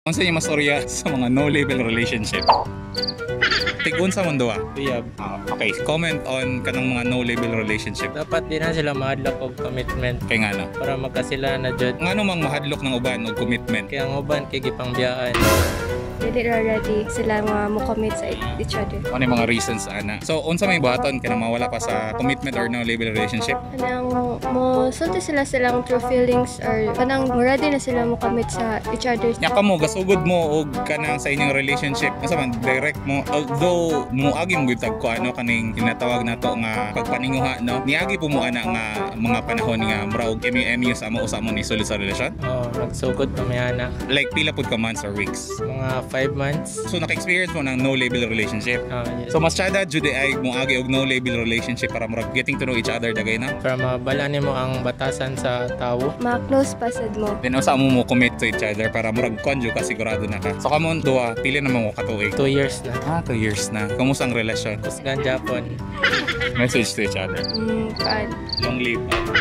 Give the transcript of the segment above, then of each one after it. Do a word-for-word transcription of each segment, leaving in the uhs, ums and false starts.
Ano sa inyo mastorya sa mga no-label relationship? Tigun sa mundo ah. Uyab. Ah, okay, comment on kanang mga no-label relationship. Dapat din na sila mahadlok og commitment Kay nga no? para magkasila na jud. Nga mang mahadlok ng uban o commitment. Kaya ang uban kay gipangbiyaan. Dili ra ready sila mga mo commit sa each other. Ano yung mga reasons ana? So, unsa may buhaton kaya mawala pa sa commitment or no-label relationship? Kanang mo sulti sila silang true feelings or kanang ready na sila mo commit sa each other. Nya ka mo gasugod mo og kanang sa inyong relationship. Unsa man direct mo although mo agi mo gitag ko ano kaning tinatawag nato nga pagpaninguha no. Niagi po mo ana nga mga panahon nga murag M U M U sa mo usa mo ni sulod sa relasyon. Oh, nagsugod pa may anak. Like pila pud ka months or weeks. Mga five months. So naka-experience mo ng no-label relationship. Oh, yes. So mas tsada jud ay mo agi og no-label relationship para murag getting to know each other dagay na. Para mabala nimo ang batasan sa tawo. Ma-close pa sad mo. Then usa mo mo commit to each other para murag konjo ka sigurado na ka. So kamon duha pila na mo katuig. Two years na. Ah, two years na. Kamusta ang relasyon? Kusgan Japon. Message to each other. Mm, kan. Long live.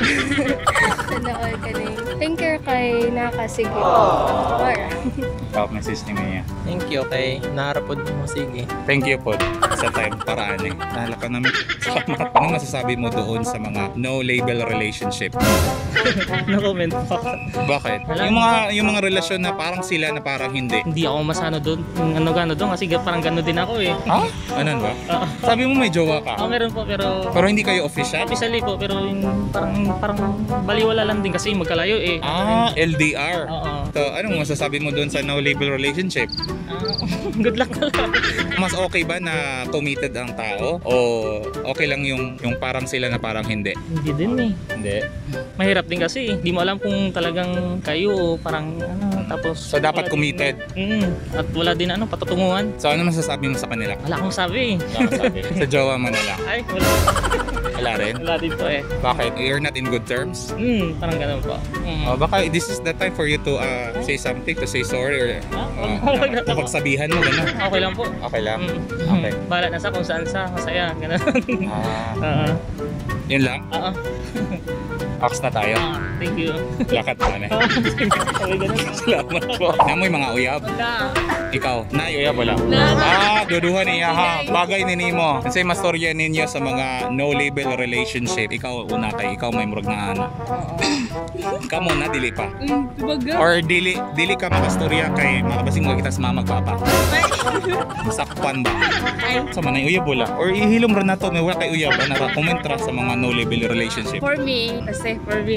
Tanaol ka na. Thank you kay nakasige. Para. Top message ni Mia. Thank you kay naarapod mo sige. Thank you po sa time para ani. Nahala ka namin. Anong masasabi mo doon sa mga no-label relationship? No comment po. Bakit? Yung mga yung mga relasyon na parang sila na parang hindi. Hindi ako masano doon. Ano gano doon kasi parang gano din ako eh. Ha? Ano ba? Oo. Sabi mo may jowa ka. Oh, meron po pero Pero hindi kayo official? officially po pero yung parang parang baliwala lang din kasi magkalayo eh. Ah, L D R. Oo. So, anong masasabi mo doon sa no-label relationship? Ah, good luck na lang. Mas okay ba na committed ang tao? O okay lang yung yung parang sila na parang hindi? Hindi din eh. Hindi. Mahirap din kasi. Hindi mo alam kung talagang kayo o parang ano tapos So, dapat wala din- committed. Mm, at wala din ano patutunguhan. So, ano masasabi mo sa kanila? Wala akong sabi. Sa jowa mo na lang. Ay, wala. Wala rin? Wala din po eh. Bakit? You're not in good terms? Mm, parang ganun po. Mm. Oh, baka this is the time for you to uh, say something, to say sorry or uh, Ah, napagsabihan mo, gano'n. Okay lang po. Okay lang. Mm. Okay. Bahala na sa kung saan sa masaya. Ganun. Ah, Oo. yun lang. Oo. Ox na tayo. Ah, thank you. Lakad na na. Okay, ganun. Salamat po. Namoy mga uyab. Wala. Ikaw, na uyab wala. Ah, duduhan niya ha. Bagay ni Nimo. Kasi mastorya ninyo sa mga no-label relationship. Ikaw una kay ikaw may murag na ano. Kamo na dili pa. Or dili dili ka makastorya kay makabasing mo kita sa mama papa. Sakpan ba? Sa manay uyab wala. Or ihilom ra nato may wala kay uyab ana ra comment ra sa mga no-label relationship. For me, kasi for me,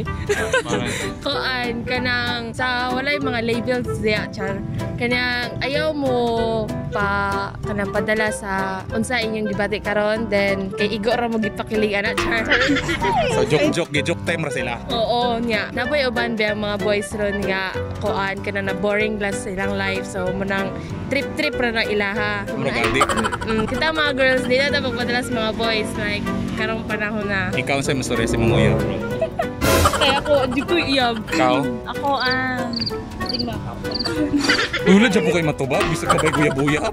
kuan kanang sa walay mga labels diya char. Kanang ayaw mo pa kanang padala sa unsa inyong gibati karon then kay igo ra mo gipakilig ana char. So joke joke gi joke time ra sila. Oo nya. Naboy uban ba ang mga boys ron nga kuan kanang na boring lang silang life so munang trip trip ra na ilaha. Murag addict. Mm, kita mga girls di na ta magpadala sa mga boys like karong panahon na. Ikaw sa mastorya si mga uyab. Kaya ako di ko iyab. Ikaw? Ako ang um, Ulad siya po kayo matubag, bisa ka ba'y guyab-uyab?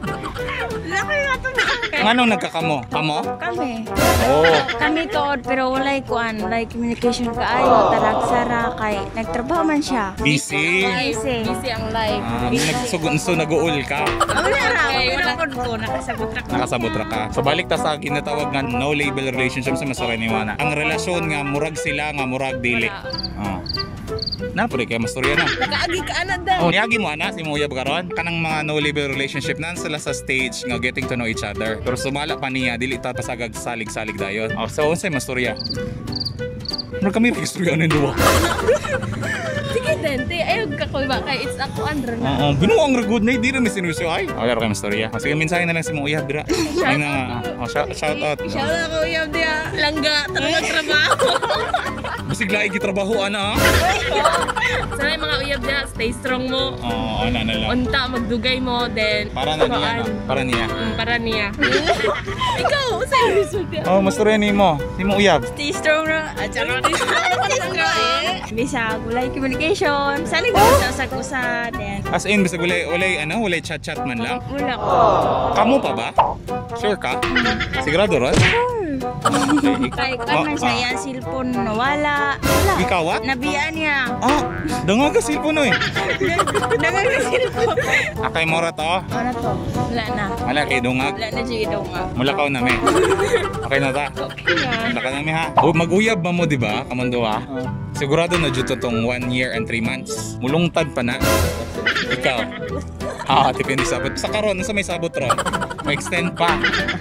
Anong nagkakamo? Kamo? Kami. Oo. Oh. Kami tuod pero walay kuan, walay communication kaayo, talagsara kay nagtrabaho man siya. Busy. Busy. Busy ang life. Ah, nagsugun so nag-uul ka. Wala ra, Okay, wala wala. ko ko nakasabot ra ko. Nakasabot ra ka. So balik ta sa ginatawag nga no label relationship sa masura ni Wana. Ang relasyon nga murag sila nga murag dili. Ah. Na pare kay masturya na. Nakaagi ka ana daw. Oh, niagi mo ana si Moya Bagaron. Kanang mga no label relationship nan sila sa stage nga getting to know each other. Pero sumala pa niya dili ta pasagag salig-salig dayon. Oh, so unsay masturya? Murag kami istorya nin duwa. Sige dente, ayaw ka ko ba kay it's ako andro na. Oo, binuang ragod na, di na may sinusyo ay. Oh, laro kayo mastorya. O, sige, minsahin na lang si Moya, bira. Ay na nga. Oh, shout, shout out. Siya na ko iyab dia. Langga tanong trabaho. Basig laig gitrabaho ana. Sana mga uyab dia, stay strong mo. Oo, ana na lang. Unta magdugay mo then Para na niya, no? Para niya. Mm, para niya. Ikaw, seryoso dia. Oh, mastorya ni mo. Si mo uyab. Stay strong ra. At saka stay strong eh. Bisa walay communication. Salig Oh! sa usag-usa then As in, bisag walay, walay, ano, walay chat-chat man lang. wala ko. Kamu pa ba? Sure ka? Sigurado ron? Okay. Kay kan man Ah, siya yan cellphone nawala. Wala. Ikaw what? Nabiyaan niya. Ah, dangag ka cellphone oy. Dangan ka cellphone. Akay mo ra to. Ano to? Wala na. Wala kay dungag. Wala na siya daw nga. Mulakaw na me. Okay na ta. Yeah. Laka na me ha. O mag-uyab ba mo di ba? Kamando ha. Sigurado na jud to tong one year and three months. Mulungtad pa na. Ikaw. Ah, depende sa sabot. Sa karon sa may sabot ron. May extend pa.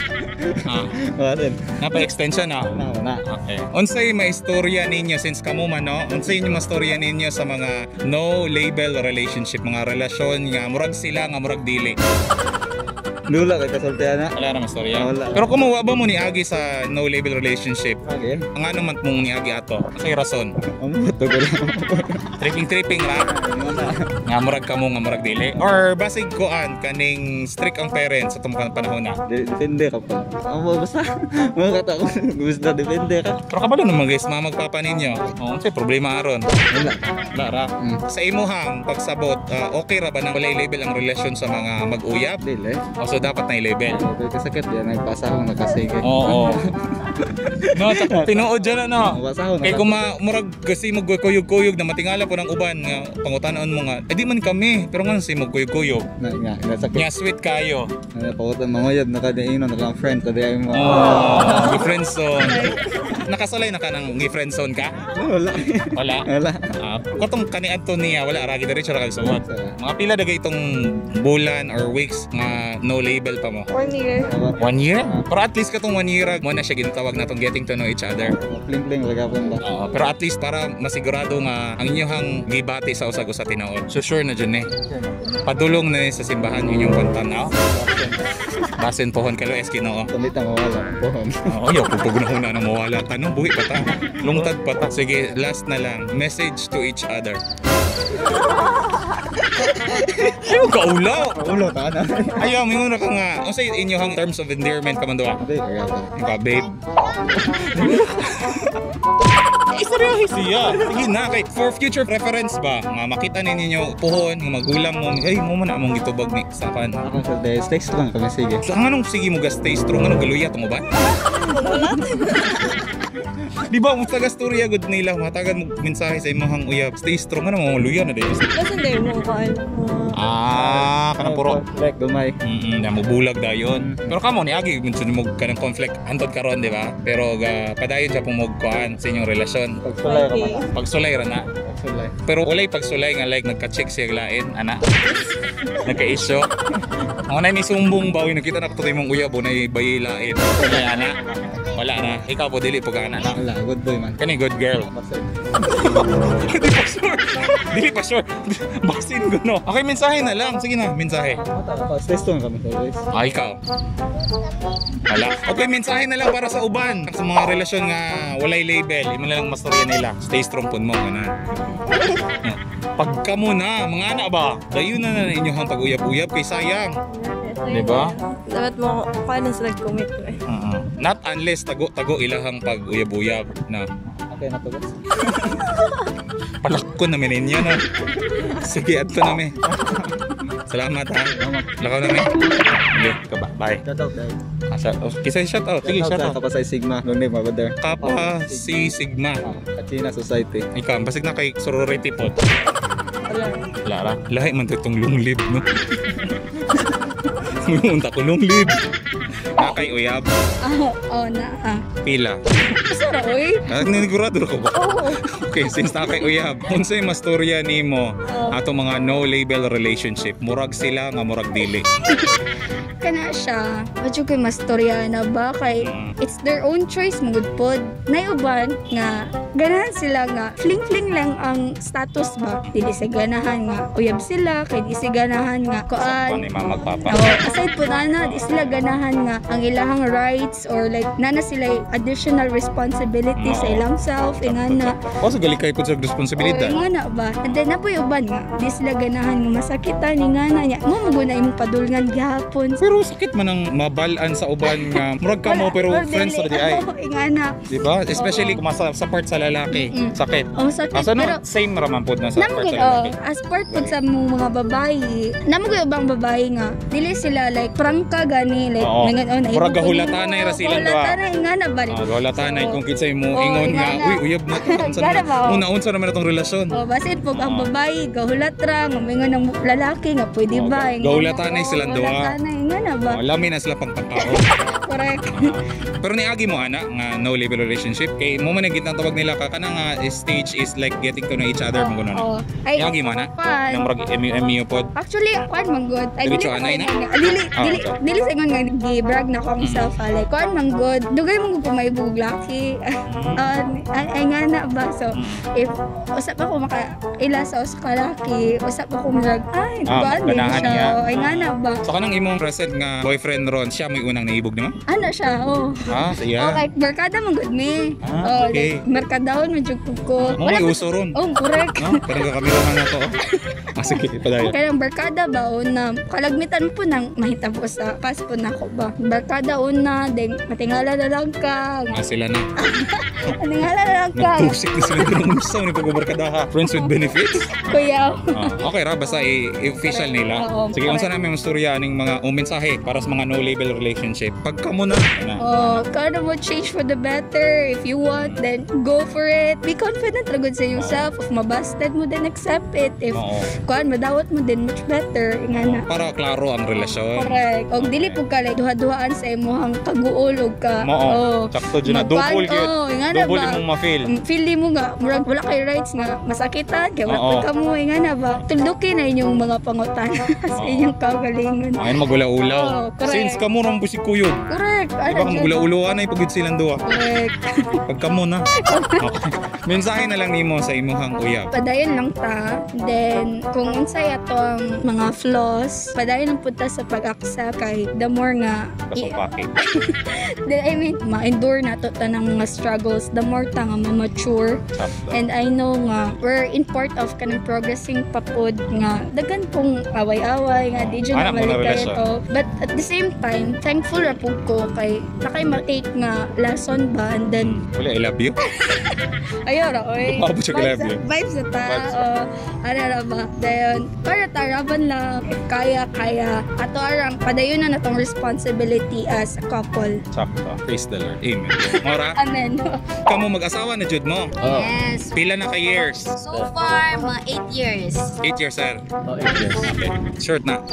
Ah, Wala din. napa-extension na. Na. Okay. Unsay may istorya ninyo since kamo man no? Unsay inyo mastorya ninyo sa mga no label relationship, mga relasyon nga murag sila nga murag dili. Lula kay kasultihan na. Wala na mastorya. Wala. Pero kumuha ba mo ni Agi sa no label relationship? Again. Ang ano man mong ni Agi ato? Unsay rason? Amo to ko lang. Tripping tripping ra. Nga murag kamo nga murag dili or basig koan kaning strict ang parents sa tong panahon na. Depende ka pa. Amo basta. Mga kata ko gusto depende ka. Pero kabalo naman guys, mga magpapa ninyo. Oh, unsay problema aron? Wala. Wala ra. Sa imuhang pagsabot, ah, okay ra ba nang walay label ang relasyon sa mga mag-uyab? Dili. O so dapat na i-label? Kay kasakit yan nagpasa ko nakasige. Oo. No, ta- tinuod dyan na no. Basa ko Kay kung ma- murag kasi magkuyog-kuyog na matingala po ng uban nga pangutanon mo nga, eh di man kami, pero nga si magkuyog-kuyog. na nga nasakit. Nga sweet kayo. Ano pa ko manguyab nakadaino nakang friend kada ay mo. Oh, gi-friendzone. Nakasulay na ka ng gi-friendzone ka? Wala. Wala. Wala. Ah, katong kaniadto niya wala ra gid diretso ra kag suwat. Mga pila dagay itong bulan or weeks nga no label pa mo. One year. One year? Pero at least katong one year mo na siya ginatawag na tong getting to know each other. Pling pling wala pa ba. Oo, pero at least para masigurado nga ang inyong gibati sa usag sa tinuod. So sure na dyan eh. Padulong na eh sa simbahan inyong pantanaw. Basin pohon kalo es Ginoo. Kulit na mawala ang pohon. Oo, yo pupug na una na mawala tanong buhi pa ta. Lungtad pa ta. Sige, last na lang. Message to each other. Ayaw ka ulaw. Ulo ta na. Ayaw, may muna ka nga. Ano sa inyong terms of endearment ka man doon? Hindi kaya ta. Ka, babe. Istoryahe siya. Sige na, kay for future reference ba, nga makita ninyo puhon, nga magulang mo, ay mo man among gitubag ni sa kan. Ako sa day stakes lang kami sige. So ang anong sige mo ga stay strong, anong galuya mo ba? Di ba, mo taga storya good nila, matagan mo mensahe sa imong uyab, stay strong, ano mo luya na din. Kasi hindi mo kaan. Ah, kanang puro. Like dumay. Mm, na mo bulag dayon. Pero kamo ni agi minsan mo kanang conflict antod karon, di ba? Pero ga padayon sa pumugkuan sa inyong relasyon. Pagsulay ka man. Pagsulay ra na. Pagsulay. Pero walay pagsulay nga like nagka-check siya lain, ana. Nagka-issue. Ang na ni sumbong bawi nakita na ko imong uyab na bayi lain. Wala ana. Wala na. Ikaw po dili po ka ana na. Wala, good boy man. Kani good girl. Dili pa sure. Dili pa sure. Basin ko no. Okay, mensahe na lang. Sige na, mensahe. Stay strong kami always. Ah, ikaw. Wala. Okay, mensahe na lang para sa uban. Sa mga relasyon nga walay label, imo na lang mastorya nila. Stay strong pun mo kana. Pagka mo na, mga anak ba? Dayon na na inyong pag-uyab-uyab kay sayang. Di ba? Dapat mo, paano sila commit ko eh. Uh-uh. Not unless tago-tago ilahang pag-uyab-uyab na. Okay na to guys. Palakko namin ninyo no. Sige, ato namin. Salamat ha. Lakaw namin. Sige, kaba. Bye. Shout out guys. Ah, shout out. Kisa shout out. Sige, shout out. Kapasay Sigma. No name over there. Kapa si Sigma. Kachina Society. Ikaw, basig na kay sorority pod. Lara. Lahi man to itong lunglib, no? Munta ko lunglib. Nakay uyab. Oo na ah. Pila. Masara oy. Ah, ninigurado ko ba? Okay, since nakay uyab, unsay mastorya nimo ato mga no label relationship? Murag sila nga murag dili. Kana siya, medyo kay mastorya na ba kay it's their own choice mugod pod. Nayuban nga ganahan sila nga fling-fling lang ang status ba. Dili sa ganahan nga uyab sila kay di sa ganahan nga Ano kuan. ni mama magpapa? Oh, aside po na di sila ganahan nga ang ilahang rights or like nana sila additional responsibility sa ilang self ingana. O sa gali kay pud sa Oh, responsibilidad. ingana ba? And then napoy uban nga di sila ganahan nga masakitan ingana nya. Mo maguna imong padulngan gihapon. Pero sakit man ang mabalan sa uban nga murag ka mo pero Or friends dili, ra di ay. ano, ingana. Di ba? Especially kung sa, sa part sa lalaki. Mm. Sakit. Oh, sakit. Asa Pero, no? Same raman pod na sa part namugod, sa lalaki. oh, as part po sa mong mga babae, namugod bang babae nga, dili sila like, prangka gani, like, Oo. nangan na Murag gahulatanay ra silang duha. Gahulatanay nga na ba? Ah, wala tanay kung kinsay mo Oh, ingon nga, ingana. uy, uyab na to. Unsa Gana naman- ba, oh? Una-unsa naman itong relasyon. O, basit po ang Oo. babae, gahulat ra, mamingon ng lalaki nga, pwede Oo, ba? ga- gahulatanay silang duha. Gahulatanay nga na ba? Oh, lami na sila pang pagkao. Correct. Pero niagi mo ana nga no label relationship kay mo man gitang tawag nila ka kana nga stage is like getting to know each other mo kuno na. Oo. Ay, Niagi mo ana. fun. Nang murag M U pod. Actually, kuan man good. Ay, Diretso ko anay sa na? ingon nga- ah, Dili, Ah, dili, okay. dili sa ingon nga gi-brag na ko ang self. ah, Like, kuan man good. Dugay mo kung may buglaki. Ah, ay, ay nga na ba? So, if usap ako maka ila sa usa ka laki, usap ako murag, ay, Ah, kuan din ganahan siya. niya. Oh, ay nga na ba? So kanang imong present nga boyfriend ron, siya may unang naibog naman? Ano siya? Oh. Ah, siya. Okay, barkada man good me. Ah, oh, okay. like, barkadahon man jud ko. Mo may uso ron. Oh, correct. No? Parang kakamera na to. Oh. Ah, sige, padayon. Kaya ang barkada ba una, kalagmitan po nang mahitabo sa pas po na ko ba. Barkada una, then matingala na lang ka. Ah, sila na. Matingala na lang ka. Nagtusik na sila ng unsa ni pagbarkadaha. Friends with benefits. Kuya. Ah, okay ra basta i- i-official nila. Oo, Sige, unsa na may storya ning mga o mensahe para sa mga no label relationship. Pagka mo na. na. Oh, kaya mo change for the better. If you want, then go for it. Be confident lagod sa yourself. If mabasted mo, then accept it. If Oo. kuan madawat mo, then much better. Nga na. Para klaro ang relasyon. Correct. Og dili po ka like duha-duhaan sa imong kaguol og ka. Mao. Oh. Sakto dyan na. Magpan- Double yun. Oh, nga na Double ba? imong ma-feel. Um, Feel mo nga, murag wala kay rights nga masakitan, kaya wala Oo. pa ka mo, nga na ba? Tuldukin na inyong mga pangutana sa Oo. inyong kagalingon. Ayun magula-ulaw. Oo, correct. Since kamo nang si kuyo. Correct. Di ba kang magula-ulawan ay pagid silang duha. Correct. Pagka mo na. Okay. Mensahe na lang nimo sa imuhang uyab. Padayon lang ta. Then, kung unsay ato ang mga flaws, padayon lang punta sa pag-accept kay the more nga Kasupake. Then, I mean, ma-endure na to tanang mga struggles, the more ta nga ma-mature. Sakto. And I know nga, we're in part of kanang progressing papod nga, dagan pong away-away nga, di dyan Anak mo na na relasyon. ito. But at the same time, thankful ra po ko kay nakay ma-take nga lesson ba, and then, Wala, I love you. ayaw ra, oy. Mabot siya, Vibes love you. na- Vibes na ta. Vibes. Oh, ano ra ba? Then, para taraban lang, if kaya, kaya. Ato arang, padayon na natong responsibility as a couple. Sakto. Praise the Lord. Amen. Mora, Amen. kamo mag-asawa na jud mo. Yes. Pila na ka years? So far, mga eight years. eight years, sir. Oh, eight years. Okay. Short na.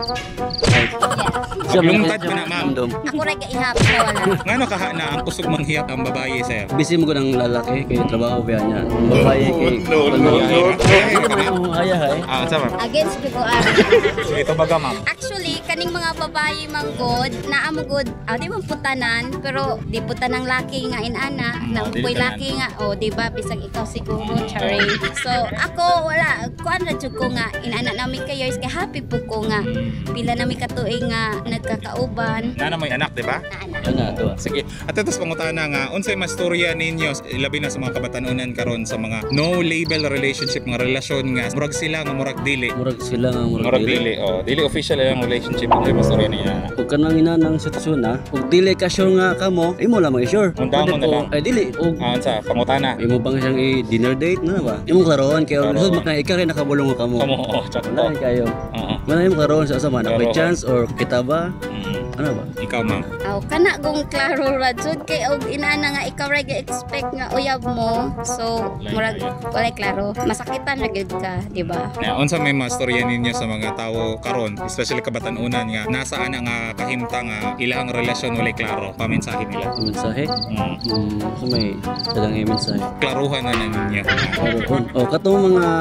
Siya may Lungtad mo na, ma'am. Condom. Ako rin ihap na wala. Ngano kaha na ang kusog manghiyap ang babae, sir? Busy mo ko ng lalaki kay trabaho ba niya. Ang babae kay No, no, no. Ay, ka, ma'am. Oh, haya hay. Ah, sa ma'am. Against ko ko ah. Ito baga, ma'am. Actually, kaning mga babae manggod, naamugod, ah, di man putanan, pero di putanang laki nga inana, na Oh, di upoy tanan. laki nga, oh, di ba, bisag ikaw siguro, Charay. So, ako, wala, kuan na jud ko nga, inana namin kayo, is kay happy po ko nga, pila namin katuig nga, nagkakauban, Nana mo anak, di ba? na anak. Ana to. Sige. At ito sa pangutana nga, unsay mastorya ninyo, labi na sa mga kabatanunan karon sa mga no label relationship, mga relasyon nga, murag sila nga murag dili. Murag sila nga murag Murag dili. dili, oh. Dili official ang relationship, unsay mastorya niya. Kung kanang inanang sitwasyon na, kung dili ka sure nga kamo, imo lang mag-sure. Unda mo Pwede na ko- lang. Ay dili, og Ah, sa pangutana. imo bang siyang i-dinner date na ba? Imo klaroon kay Klaroon. lisod maka ikaw rin nakabulong nga kamo. Kamo, oh, sakto. Wala rin kayo. Oo. Wala imo klaroon sa sama na may Klaroon. chance or kita ba? Mm. Ano ba? Ikaw, ma'am. Aw, kana gong klaro ra jud kay og inana nga ikaw ra expect nga uyab mo. So, Walay murag kaya. walay klaro. Masakitan ra gyud ka, di ba? Na unsa may mastorya ninyo sa mga tawo karon, especially kabatanunan nga nasaan nga kahimtang nga ilang relasyon walay klaro, pamensahe nila. Ang mensahe? Mm. Hmm, so may dalang yung mensahe. Klaruhan na na ninyo. Klaroon. Oh, katong mga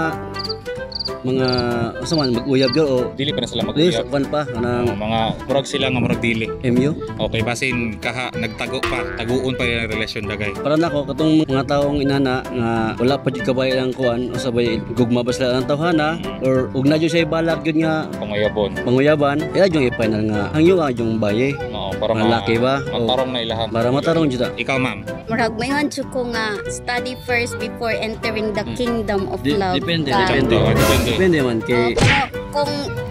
mga asa man mag-uyab gyud o Dili pa na sila Please, mag-uyab. kan pa Oh, kanang mga murag sila nga murag dili. M U. Okay, basin kaha nagtago pa, taguon pa nila ang relasyon dagay. Para nako katong mga taong inana nga wala pa jud kabay ang kuan o sabay gugma ba sila ang tawhana or ug na jud say balak jud nga Pangayabon. panguyaban, ila jud i-final nga hangyo ang jung baye. Oo, para Mga ma- laki ba? O- matarong na ilaha. Para matarong jud ta. Ikaw, ma'am. Murag mayon jud ko nga study first before entering the kingdom of Di- love. depende, Ka- depende. Oo, depende. Depende man Oh, kay pero kung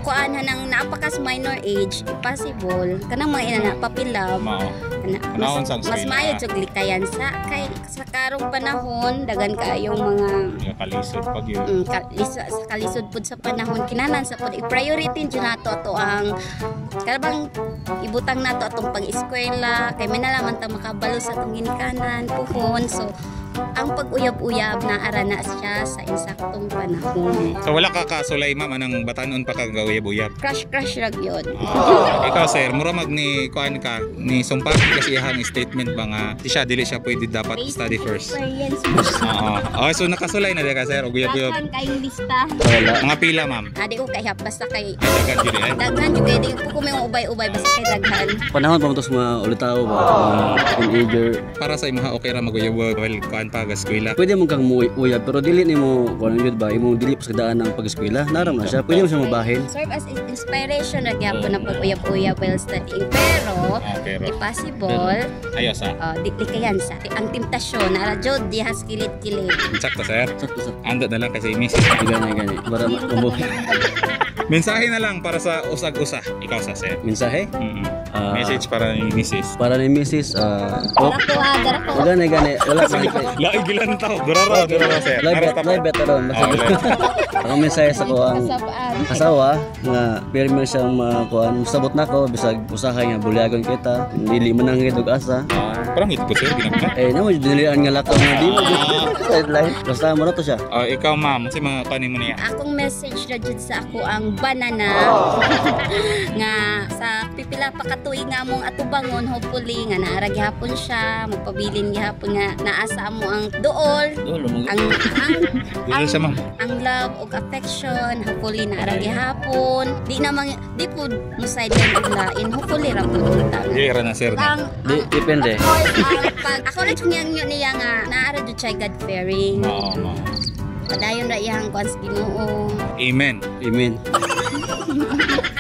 kuan nang napakas minor age, possible kanang mga ina na papilab. Mao. Ana, Panahon mas, sa mas eskwela. mayo jud likayan sa kay sa karong panahon dagan kaayong mga Nga kalisod pag yun. mm, kalis- sa kalisod pud sa panahon kinahanglan sa pud i-priority jud nato ato ang karabang ibutang nato atong pag-eskwela kay may nalaman ta makabalo sa atong ginikanan puhon so ang pag-uyab-uyab na ara na siya sa insaktong panahon. So wala ka kasulay ma'am anang batanon pa kag uyab-uyab. Crush crush rag yun. Ah, ikaw sir, mura mag ni kuan ka ni sumpa kasi ihang statement ba nga di siya dili siya pwede dapat study first. Experience Oo. Okay, so nakasulay na di ka sir og uyab-uyab. Daghan kayong lista. Wala. Mga pila ma'am. Adi ko kay hap basta kay Ay daghan gyud ay. daghan jud kay di ko may ubay-ubay basta kay daghan. Panahon pa mo tos mga ulitaw ba? Mga teenager. Para sa imong okay ra mag-uyab-uyab well kuan pa ga eskwela. Pwede mo kang mu- uyab pero dili nimo kuan gyud ba imong dili pa sa daan ng pag-eskwela. Naram na siya. Pwede mo siya mabahin. Serve as in- inspiration ra gyapon na pag-uyab-uyab while studying pero Ah, pero if possible ayos ah. uh, di, di kayan sa ang temptasyon na jud di has kilit-kilit. Sakto sir. Sakto sa Ando na lang kasi misis. gani gani para mabuhi. Mensahe na lang para sa usag-usa. Ikaw sa sir. Mensahe Mm-mm. Ah. Message para ni misis. para ni Missus ah oh, Dara ko ah, dara ko. gani gani wala pa kay Laig gilan taw. Durara, durara sir. live bet live bet aron Oh, live. ang mensahe sa ko ang Kasabaan. asawa nga pero man siyang makuan sabot nako bisag usahay nga bulyagon kita dili man ang gid og asa. Ah, parang ito po sir, ginagka. Eh, namo dinilian nga lakaw nga di mo sideline. Basta mo na to siya. Oh, ikaw ma'am, kasi mga kanin mo niya. Akong message na jud sa ako ang banana nga sa pipila pa katuig nga mong atubangon hopefully nga naara gihapon siya magpabilin gihapon nga naasa mo ang duol Dolo mo. ang ang Dili siya ma'am. ang love ug affection hopefully naara gihapon di naman di pud mo sideline og lain hopefully ra pud kita nga Dili ra na sir. ang Di, depende. of course, ang pag ako rin yung niya niya nga naara jud siya God fearing Oo, ma'am. padayon ra iyang kwan sa Ginoo. Amen. Amen.